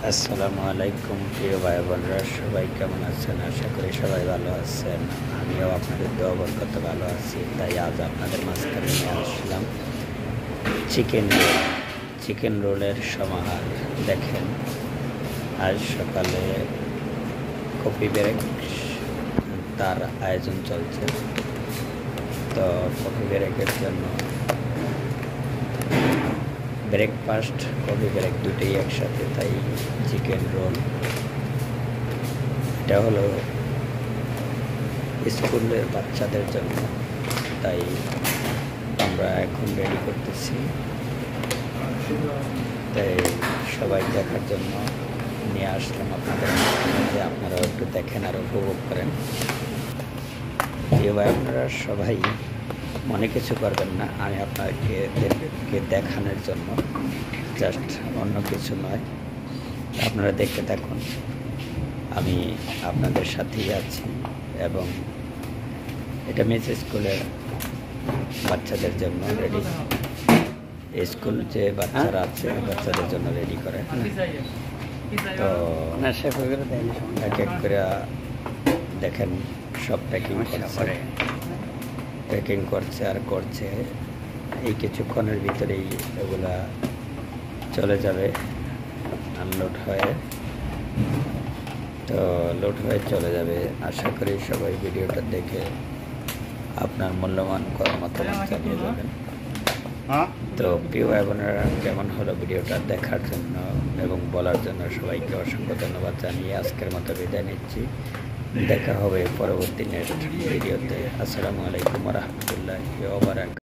আসসালামু আলাইকুম প্রিয় ভাই বোনরা, সবাই কেমন আছেন? আশা করি সবাই ভালো আছেন। আমিও আপনাদের দোয়া বরকতে ভালো আছি। তাই আজ আপনাদের মাঝখানে নিয়ে আসলাম চিকেন রোলের সমাহার। দেখেন, আজ সকালে কফি ব্রেক তার আয়োজন চলছে। তো কফি ব্রেকের জন্য ব্রেকফাস্ট, কফি ব্রেক দুটোই একসাথে, তাই চিকেন রোল। এটা হলো স্কুলের বাচ্চাদের জন্য, তাই আমরা এখন রেডি করতেছি। তাই সবাই দেখার জন্য নিয়ে আসলাম আপনাদের, যে আপনারাও একটু দেখেন আর উপভোগ করেন। এবার আপনারা সবাই মনে কিছু করবেন না, আমি আপনাদেরকে দেখানোর জন্য, জাস্ট অন্য কিছু নয়। আপনারা দেখতে থাকুন, আমি আপনাদের সাথেই আছি। এবং এটা মেস স্কুলের বাচ্চাদের জন্য রেডি, স্কুল যে বাচ্চারা আছে বাচ্চাদের জন্য রেডি করে। তো এক এক করে দেখেন সব প্যাকিং করছে আর করছে। এই কিছুক্ষণের ভিতরেই এগুলা চলে যাবে আনলোড হয়ে। তো লোড হয়ে চলে যাবে। আশা করি সবাই ভিডিওটা দেখে আপনার মূল্যবান মতামত জানিয়ে যাবেন। তো প্রিয় ভাই বোনেরা, কেমন হলো ভিডিওটা দেখার জন্য এবং বলার জন্য সবাইকে অসংখ্য ধন্যবাদ জানিয়ে আজকের মতো বিদায় নিচ্ছি। দেখা হবে পরবর্তী নেক্সট ভিডিওতে। আসসালামু আলাইকুম ওয়া রাহমাতুল্লাহি ওয়া বারাকাতুহু।